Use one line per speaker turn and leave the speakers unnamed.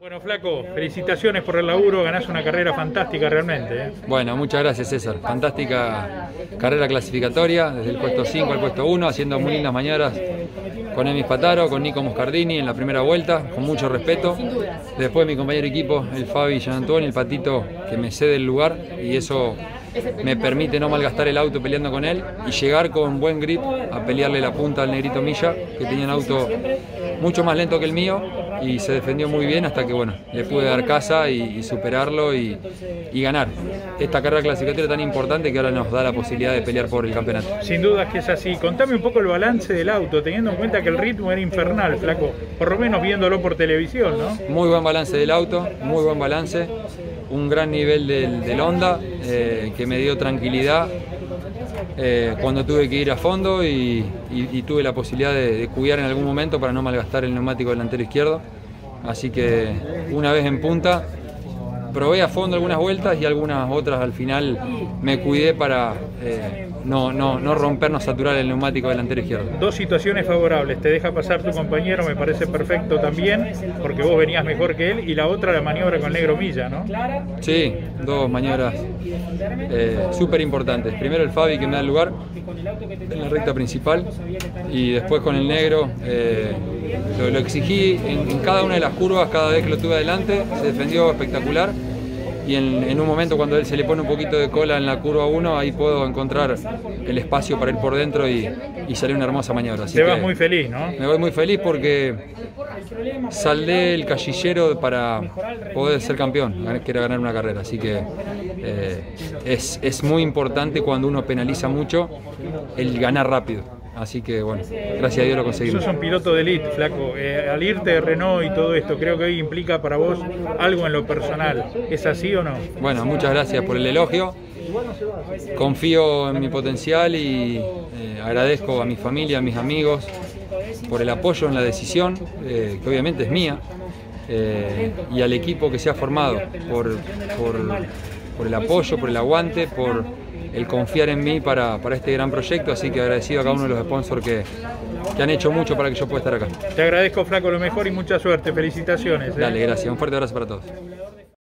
Bueno, Flaco, felicitaciones por el laburo, ganás una carrera fantástica realmente, ¿eh?
Bueno, muchas gracias, César. Fantástica carrera clasificatoria, desde el puesto 5 al puesto 1, haciendo muy lindas maniobras con Emis Pataro, con Nico Moscardini en la primera vuelta, con mucho respeto. Después mi compañero de equipo, el Fabi Gianantonio, el Patito, que me cede el lugar, y eso me permite no malgastar el auto peleando con él y llegar con buen grip a pelearle la punta al Negrito Milla, que tenía un auto mucho más lento que el mío y se defendió muy bien hasta que bueno, le pude dar casa y superarlo y ganar esta carrera clasificatoria tan importante que ahora nos da la posibilidad de pelear por el campeonato.
Sin duda que es así. Contame un poco el balance del auto, teniendo en cuenta que el ritmo era infernal, Flaco, por lo menos viéndolo por televisión, ¿no?
Muy buen balance del auto, muy buen balance, un gran nivel del Honda que me dio tranquilidad cuando tuve que ir a fondo y tuve la posibilidad de cuidar en algún momento para no malgastar el neumático delantero izquierdo. Así que una vez en punta probé a fondo algunas vueltas y algunas otras al final me cuidé para no rompernos, saturar el neumático delantero izquierdo.
Dos situaciones favorables, te deja pasar tu compañero, me parece perfecto también, porque vos venías mejor que él, y la otra la maniobra con Negro Milla, ¿no?
Sí, dos maniobras súper importantes. Primero el Fabi, que me da el lugar en la recta principal, y después con el Negro lo exigí en cada una de las curvas, cada vez que lo tuve adelante, se defendió espectacular. Y en un momento cuando él se le pone un poquito de cola en la curva 1, ahí puedo encontrar el espacio para ir por dentro y salir una hermosa maniobra. Así
te vas muy feliz, ¿no?
Me voy muy feliz porque saldé el casillero para poder ser campeón, que era ganar una carrera. Así que es muy importante cuando uno penaliza mucho el ganar rápido. Así que bueno, gracias a Dios lo conseguimos.
Sos un piloto de elite, Flaco. Al irte de Renault y todo esto, creo que hoy implica para vos algo en lo personal. ¿Es así o no?
Bueno, muchas gracias por el elogio. Confío en mi potencial y agradezco a mi familia, a mis amigos por el apoyo en la decisión, que obviamente es mía, y al equipo que se ha formado por el apoyo, por el aguante, por el confiar en mí para este gran proyecto. Así que agradecido a cada uno de los sponsors que han hecho mucho para que yo pueda estar acá.
Te agradezco, Flaco, lo mejor y mucha suerte. Felicitaciones.
Dale, gracias. Un fuerte abrazo para todos.